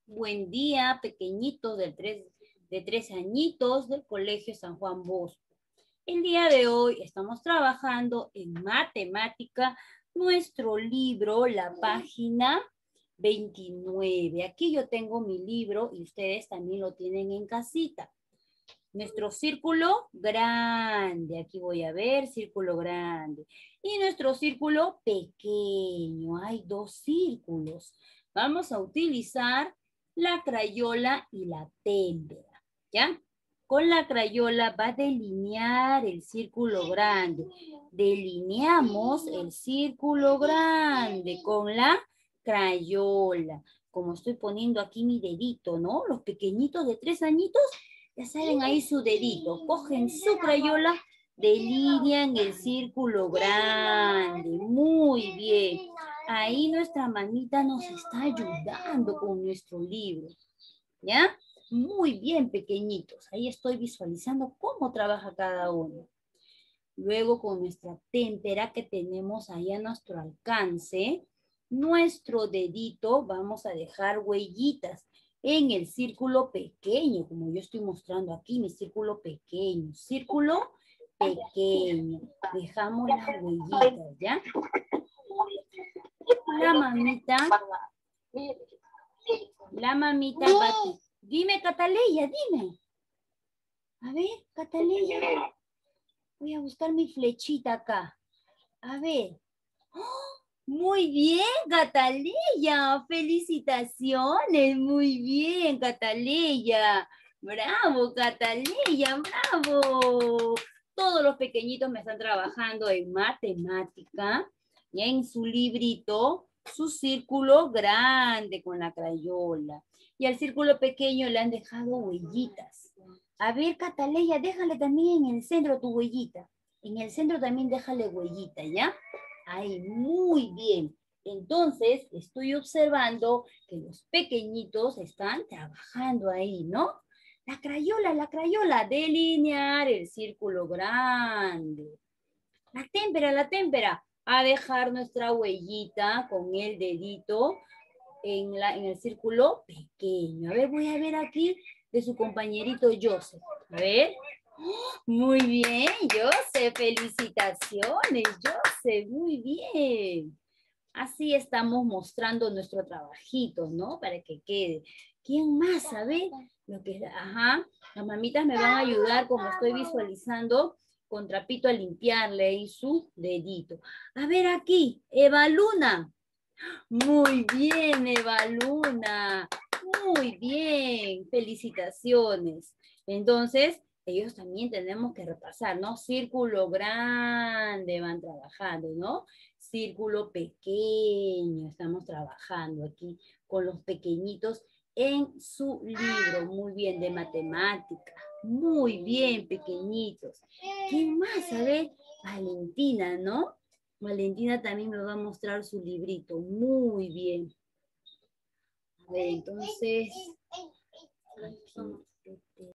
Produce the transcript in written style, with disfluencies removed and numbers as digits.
Buen día, pequeñitos de 3 añitos del Colegio San Juan Bosco. El día de hoy estamos trabajando en matemática, nuestro libro, la página 29. Aquí yo tengo mi libro y ustedes también lo tienen en casita. Nuestro círculo grande, aquí voy a ver, círculo grande. Y nuestro círculo pequeño, hay 2 círculos. Vamos a utilizar la crayola y la témpera, ¿ya? Con la crayola va a delinear el círculo grande. Delineamos el círculo grande con la crayola. Como estoy poniendo aquí mi dedito, ¿no? Los pequeñitos de 3 añitos ya saben ahí su dedito, cogen su crayola, delinean el círculo grande, muy bien. Ahí nuestra mamita nos está ayudando con nuestro libro, ¿ya? Muy bien, pequeñitos. Ahí estoy visualizando cómo trabaja cada uno. Luego con nuestra témpera que tenemos ahí a nuestro alcance, nuestro dedito vamos a dejar huellitas en el círculo pequeño, como yo estoy mostrando aquí, mi círculo pequeño. Círculo pequeño. Dejamos las huellitas, ¿ya? La mamita va a... Dime, Cataleya, dime. A ver, Cataleya. Voy a buscar mi flechita acá. A ver. ¡Oh! Muy bien, Cataleya. Felicitaciones. Muy bien, Cataleya. Bravo, Cataleya. Bravo. Todos los pequeñitos me están trabajando en matemática. Y en su librito, su círculo grande con la crayola. Y al círculo pequeño le han dejado huellitas. A ver, Cataleya, déjale también en el centro tu huellita. En el centro también déjale huellita, ¿ya? Ahí, muy bien. Entonces, estoy observando que los pequeñitos están trabajando ahí, ¿no? La crayola, delinear el círculo grande. La témpera, a dejar nuestra huellita con el dedito en el círculo pequeño. A ver, voy a ver aquí de su compañerito Joseph. A ver. Muy bien, Joseph. Felicitaciones, Joseph. Muy bien. Así estamos mostrando nuestro trabajito, ¿no? Para que quede. ¿Quién más? A ver. Ajá. Las mamitas me van a ayudar como estoy visualizando con trapito a limpiarle ahí su dedito. A ver aquí, Eva Luna. Muy bien, Eva Luna. Muy bien. Felicitaciones. Entonces, ellos también tenemos que repasar, ¿no? Círculo grande van trabajando, ¿no? Círculo pequeño estamos trabajando aquí con los pequeñitos en su libro. Muy bien, de matemática. Muy bien, pequeñitos. ¿Quién más? A ver, Valentina, ¿no? Valentina también me va a mostrar su librito. Muy bien. A ver, entonces... Aquí.